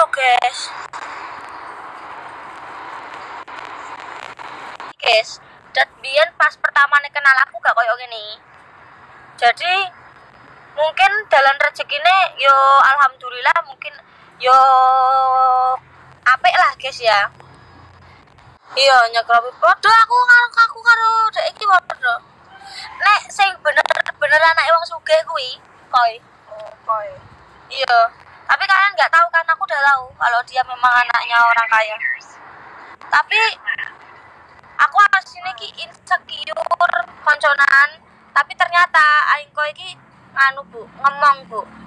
guys. Guys, dat biyen pas pertama nih kenal aku gak koyo gini. Jadi mungkin dalam rezekine yo alhamdulillah, mungkin yo apik lah guys ya. Iya nyekropi podo aku karo dek iki podo. Nek sing bener anak wong sugih kuwi koi. Oh, koi. Iya. Tapi kalian nggak tahu kan, aku udah tahu kalau dia memang anaknya orang kaya. Tapi aku asline ki insecure konconan, tapi ternyata aing koi iki nganu Bu, ngomong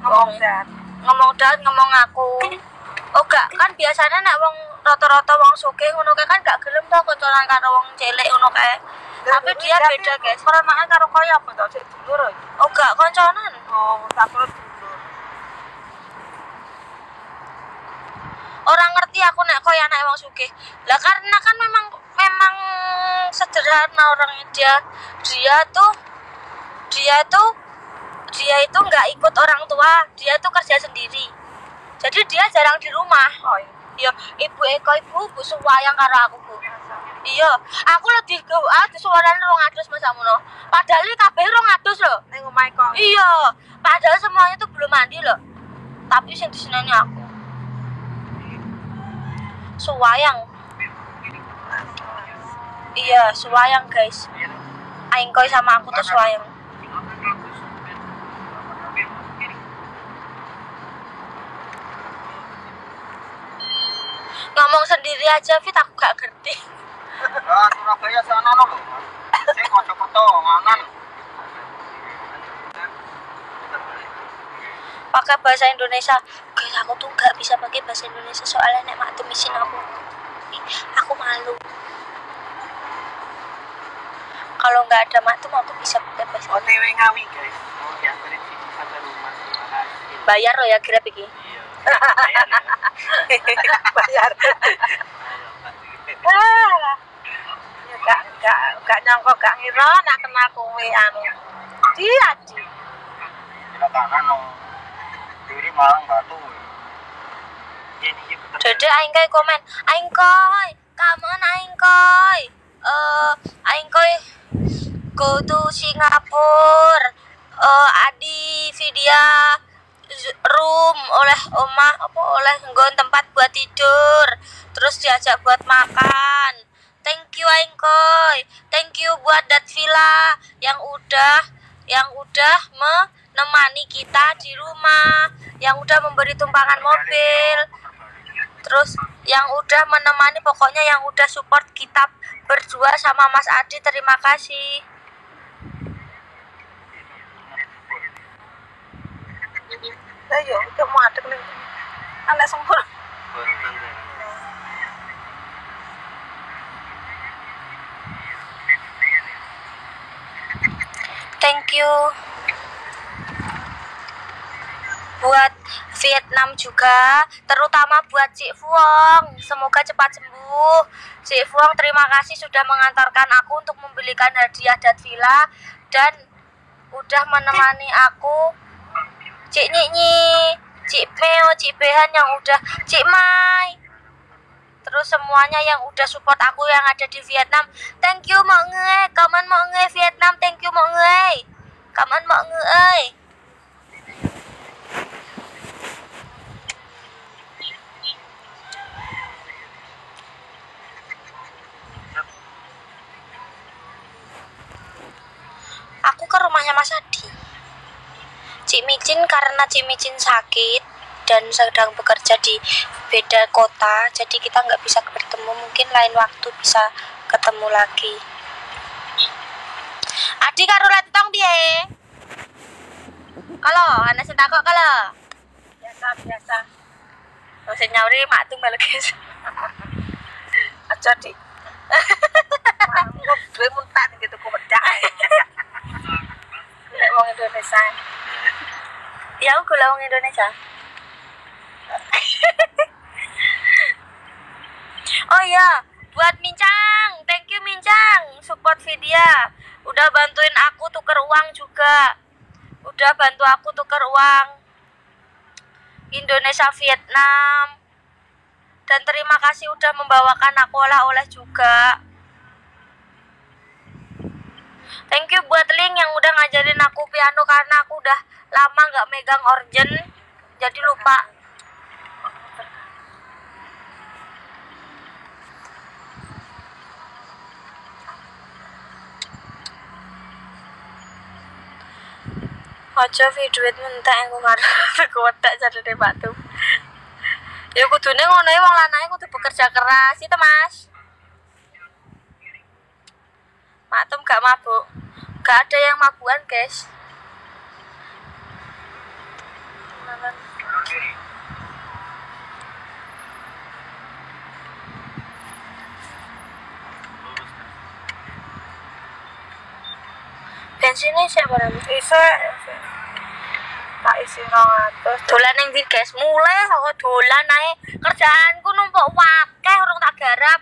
ngomong aku. Oh gak, kan biasanya nek wong rata-rata wong sugih ngono kae kan gak gelem to konconan karo wong cilik ngono kae. Tapi dia beda, guys. Koronane karo kaya apa to? Cek dulur. Oh gak konconan. Oh, tak perlu dulur. Orang ngerti aku nek koyo anak wong sugih. Lah karena kan memang sederhana orangnya dia itu nggak ikut orang tua, dia tuh kerja sendiri. Jadi dia jarang di rumah. Oh iya. Ibu Eko ibu suwayang karo aku, Bu. Iya, aku lebih ke suarane 200 Mas Amuno. Padahal iki kabeh 200 lho ning omahe kok. Iya, padahal semuanya tuh belum mandi loh. Tapi sing diseneni aku. Suwayang. Iya, suwayang guys. Aing koi sama aku tuh suwayang. Ngomong sendiri aja Fit, aku gak ngerti. Surabaya sana lho. Sing foto-foto nganan. Pakai bahasa Indonesia. Guys, aku tuh gak bisa pakai bahasa Indonesia soalnya nek mak temisin aku malu. Kalau nggak ada mak tuh aku bisa pakai bahasa Indonesia. OTW Ngawi guys. Oh, diantarin sini sampai rumah. Bayar lo ya kira iki. Iya. Bayar. Gak nyangka gak ngira nak kenal kowe anu. Dia. Kira kanan no. Diri Malang Batu. Jadi aing koi komen, aing koi, kamen aing koi. Aing koi go to Singapura. Adi Vidya room oleh omah oleh nggon tempat buat tidur, terus diajak buat makan. Thank you aing koi, thank you buat dat villa yang udah menemani kita di rumah, yang udah memberi tumpangan mobil, terus yang udah menemani, pokoknya yang udah support kita berdua sama Mas Adi. Terima kasih. Ayo, itu mau adek nih. Anak sempur. Thank you buat Vietnam juga, terutama buat Cik Fuong. Semoga cepat sembuh. Cik Fuong, terima kasih sudah mengantarkan aku untuk membelikan hadiah dat villa dan udah menemani aku. Cik Nyinyi, Cik Meo, Cik Behan yang udah, Cik Mai, terus semuanya yang udah support aku yang ada di Vietnam. Thank you mọi người, cảm ơn mọi người Vietnam, thank you mọi người, cảm ơn mọi người ơi. Aku ke rumahnya Mas Adi. Cik Micin, karena Cik Micin sakit dan sedang bekerja di beda kota, jadi kita nggak bisa bertemu. Mungkin lain waktu bisa ketemu lagi. Adi karo letong piye? Kalau ana sing takok kalau Biasa. wis nyauri mak tuh balik guys. Aja di. Gue muntah gitu ku bedak. Nek wong Indonesia. Ya aku gula wong Indonesia. Oh iya, buat Mincang, thank you Mincang, support Vidya, udah bantuin aku tuker uang juga, udah bantu aku tuker uang Indonesia Vietnam. Dan terima kasih udah membawakan aku oleh-oleh juga. Thank you buat Link yang udah ngajarin aku piano karena aku udah lama nggak megang organ, jadi lupa. Aja duit mentek aku ngarep kotak jarene batu. Ya kudune ngono wong lanang kudu bekerja keras, itu Mas. Maklum gak mabuk. Gak ada yang mabukan, guys. Belok kiri. Lurus. Bensinnya siapa namanya? Bisa tak isi 200. Dolan ning ndi, guys? Mulai kok dolan ae. Kerjaanku numpuk wakeh urung tak garap.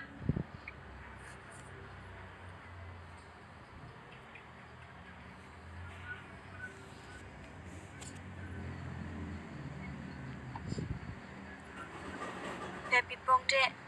Happy Bong, Dek.